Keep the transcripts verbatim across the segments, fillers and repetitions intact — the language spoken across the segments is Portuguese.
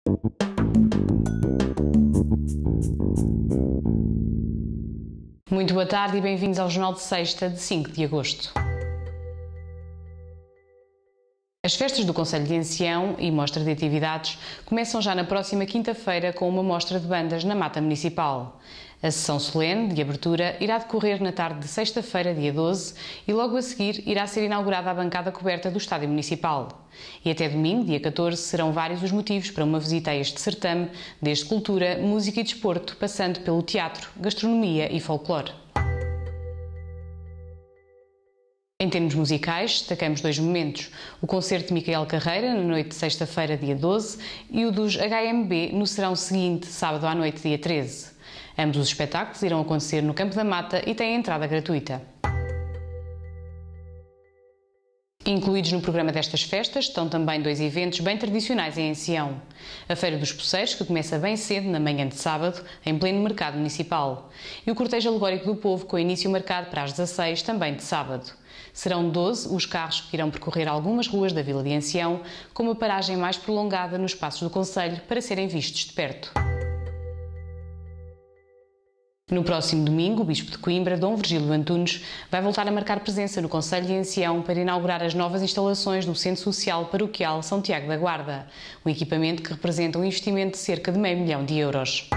Muito boa tarde e bem-vindos ao Jornal de Sexta, de cinco de agosto. As festas do Concelho de Ancião e mostra de atividades começam já na próxima quinta-feira com uma mostra de bandas na Mata Municipal. A sessão solene de abertura irá decorrer na tarde de sexta-feira, dia doze, e logo a seguir irá ser inaugurada a bancada coberta do Estádio Municipal. E até domingo, dia catorze, serão vários os motivos para uma visita a este certame, desde cultura, música e desporto, passando pelo teatro, gastronomia e folclore. Em termos musicais, destacamos dois momentos: o concerto de Micael Carreira, na noite de sexta-feira, dia doze, e o dos H M B, no serão seguinte, sábado à noite, dia treze. Ambos os espetáculos irão acontecer no Campo da Mata e têm entrada gratuita. Incluídos no programa destas festas estão também dois eventos bem tradicionais em Ancião. A Feira dos Poceiros, que começa bem cedo, na manhã de sábado, em pleno mercado municipal. E o Cortejo Alegórico do Povo, com início marcado para as dezasseis, também de sábado. Serão doze os carros que irão percorrer algumas ruas da Vila de Ancião, com uma paragem mais prolongada nos passos do concelho para serem vistos de perto. No próximo domingo, o Bispo de Coimbra, Dom Virgílio Antunes, vai voltar a marcar presença no Concelho de Ancião para inaugurar as novas instalações do Centro Social Paroquial São Tiago da Guarda, um equipamento que representa um investimento de cerca de meio milhão de euros.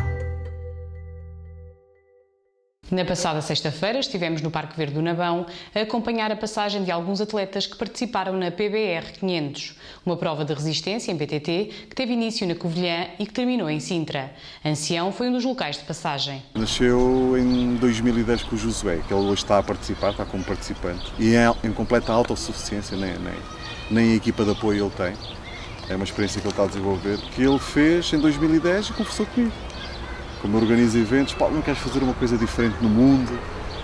Na passada sexta-feira estivemos no Parque Verde do Nabão a acompanhar a passagem de alguns atletas que participaram na P B R quinhentos, uma prova de resistência em B T T que teve início na Covilhã e que terminou em Sintra. Ancião foi um dos locais de passagem. Nasceu em dois mil e dez com o Josué, que ele hoje está a participar, está como participante, e é em completa autossuficiência, nem, nem, nem a equipa de apoio ele tem. É uma experiência que ele está a desenvolver, que ele fez em dois mil e dez e conversou comigo. Como organiza eventos, Paulo, não queres fazer uma coisa diferente no mundo?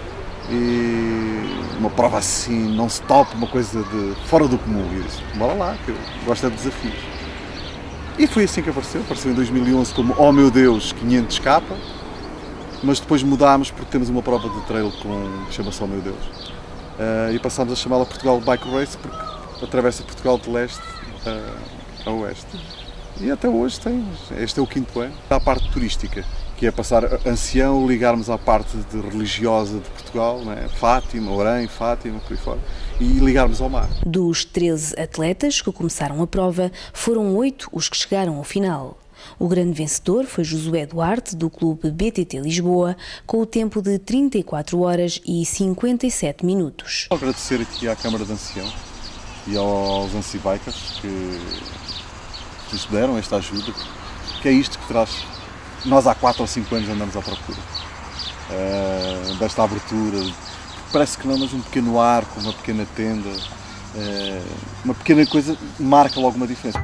E uma prova assim, non-stop, uma coisa de fora do comum. E eu disse, bora lá, que eu gosto de desafios. E foi assim que apareceu. Apareceu em dois mil e onze como, oh meu Deus, quinhentos K, mas depois mudámos porque temos uma prova de trail com, que chama-se Oh meu Deus. Uh, e passámos a chamá-la Portugal Bike Race porque atravessa Portugal de leste uh, a oeste. E até hoje tem, este é o quinto ano. Há a parte turística, que é passar Ancião, ligarmos à parte de religiosa de Portugal, né? Fátima, Orém, Fátima, por aí fora, e ligarmos ao mar. Dos treze atletas que começaram a prova, foram oito os que chegaram ao final. O grande vencedor foi Josué Duarte, do clube B T T Lisboa, com o tempo de trinta e quatro horas e cinquenta e sete minutos. Vou agradecer aqui à Câmara de Ancião e aos Ancibikers que nos deram esta ajuda, que é isto que traz. Nós há quatro ou cinco anos andamos à procura uh, desta abertura, parece que não, mas um pequeno arco, uma pequena tenda, uh, uma pequena coisa marca logo uma diferença.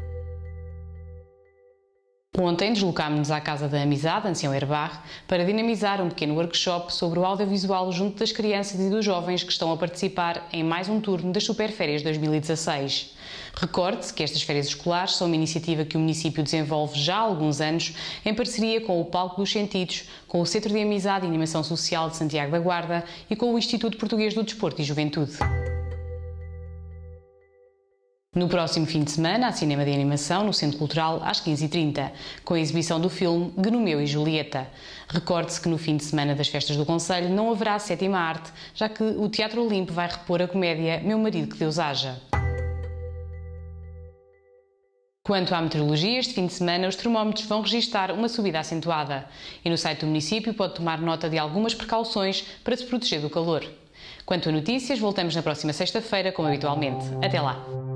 Ontem deslocámos-nos à Casa da Amizade, Ancião Herbar, para dinamizar um pequeno workshop sobre o audiovisual junto das crianças e dos jovens que estão a participar em mais um turno das Superférias dois mil e dezasseis. Recorde-se que estas férias escolares são uma iniciativa que o município desenvolve já há alguns anos em parceria com o Palco dos Sentidos, com o Centro de Amizade e Animação Social de Santiago da Guarda e com o Instituto Português do Desporto e Juventude. No próximo fim de semana, há cinema de animação no Centro Cultural às quinze e trinta, com a exibição do filme Gnomeu e Julieta. Recorde-se que no fim de semana das festas do Concelho não haverá sétima arte, já que o Teatro Olimpo vai repor a comédia Meu Marido que Deus Haja. Quanto à meteorologia, este fim de semana os termómetros vão registar uma subida acentuada e no site do município pode tomar nota de algumas precauções para se proteger do calor. Quanto a notícias, voltamos na próxima sexta-feira, como habitualmente. Até lá!